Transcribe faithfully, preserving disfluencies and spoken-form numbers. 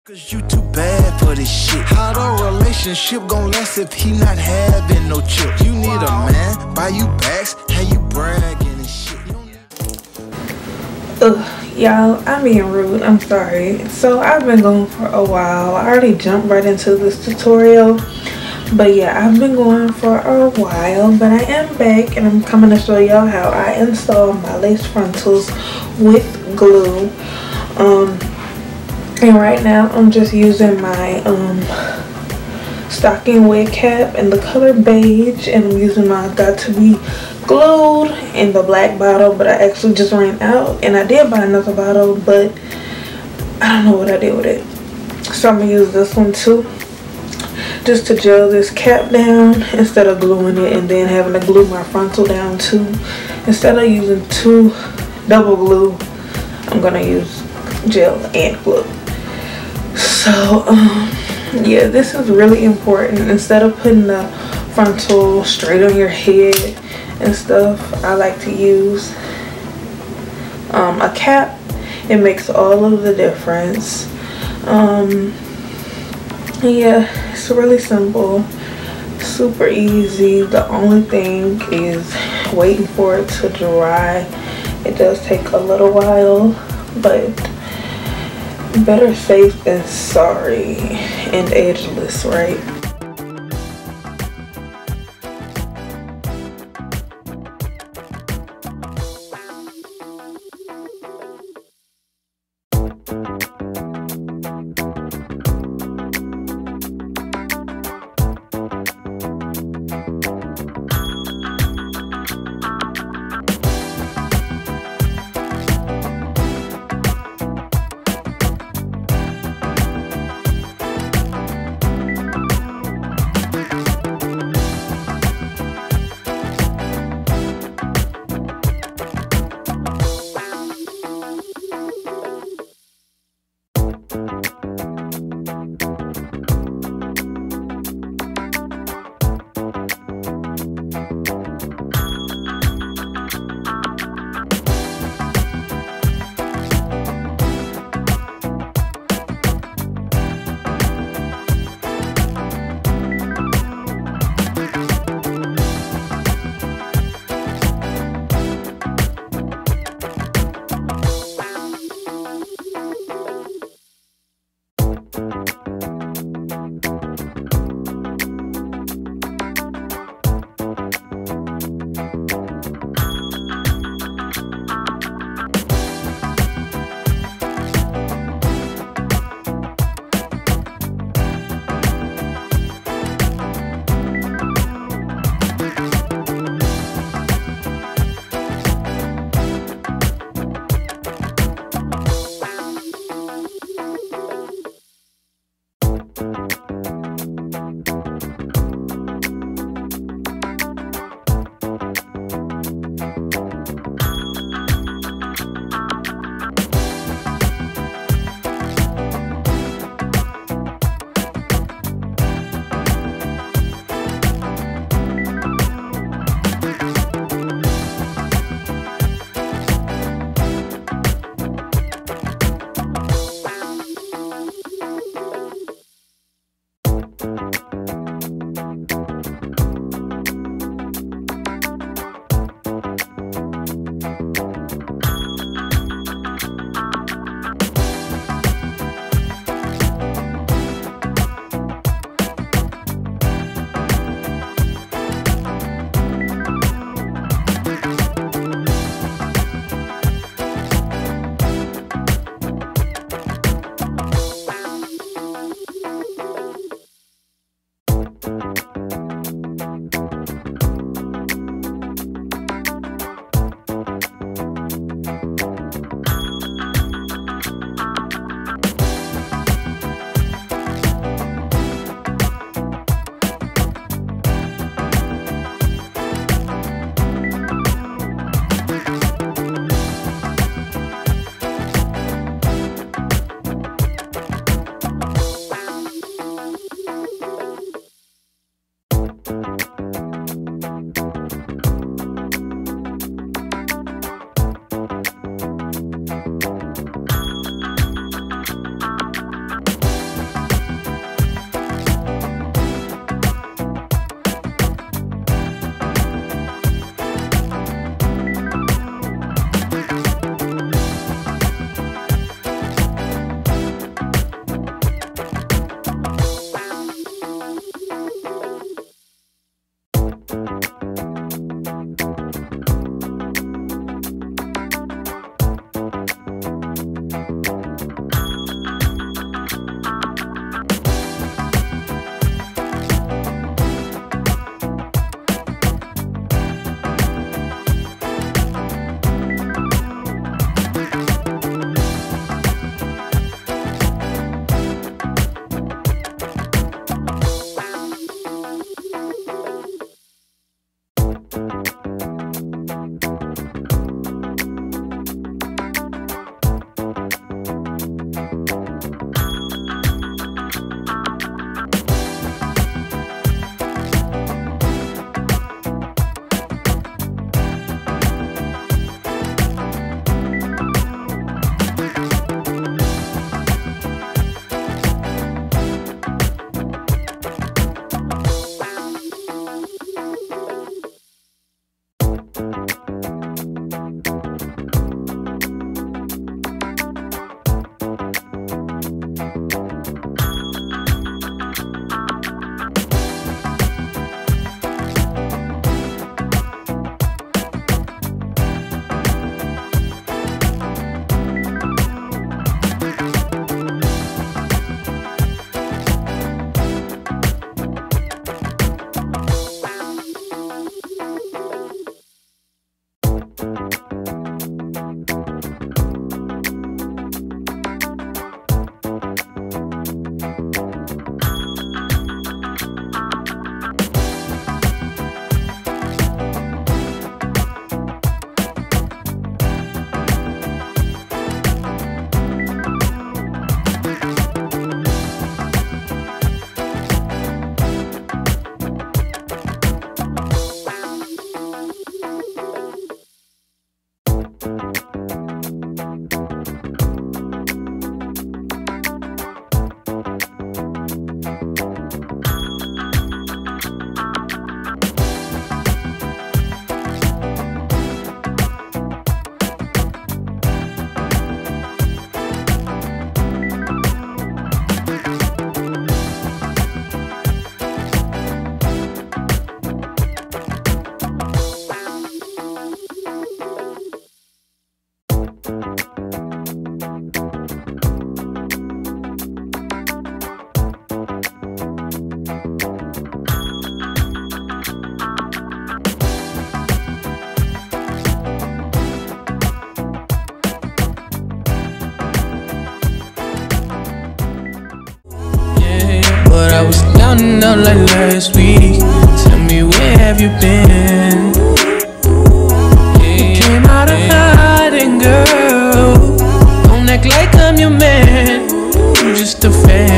Cause you too bad for this shit. How the relationship gon' last if he not having no chip? You need a man, buy you bags, how you bragging and shit. Ugh, y'all, I'm being rude, I'm sorry. So I've been going for a while. I already jumped right into this tutorial. But yeah, I've been going for a while, but I am back and I'm coming to show y'all how I install my lace frontals with glue. Um, and right now I'm just using my um, stocking wig cap in the color beige, and I'm using my Got To Be Glued in the black bottle, but I actually just ran out and I did buy another bottle, but I don't know what I did with it. So I'm gonna use this one too, just to gel this cap down instead of gluing it and then having to glue my frontal down too. Instead of using two double glue, I'm gonna use gel and glue. So um yeah, this is really important. Instead of putting the frontal straight on your head and stuff, I like to use um a cap. It makes all of the difference. Um yeah, it's really simple, super easy. The only thing is waiting for it to dry. It does take a little while, but better safe than sorry and edgeless, right? But I was down and out like last week. Tell me, where have you been? You came out of hiding, girl. Don't act like I'm your man. I'm just a fan.